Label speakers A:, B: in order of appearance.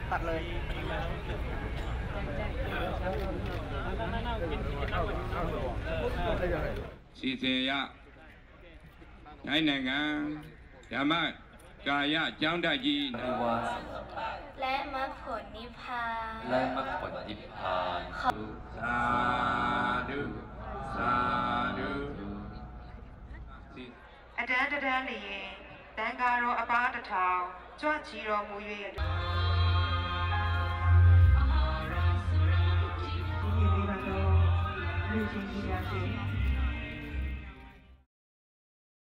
A: ตัดเลย
B: စီစဉ်ရနိုင်ငံဓမ္မကာယကျောင်းတက်ကြီး
C: และมรรคผลนิพพาน
B: สาธุสาธุ
D: အတန်းတန်းလျင်တန်ဃာတော်အပါးတစ်ထောင်ကြွချီတော်မူ၍ဒီနေ့လေးကတော့လူချင်းကြီးများရှင်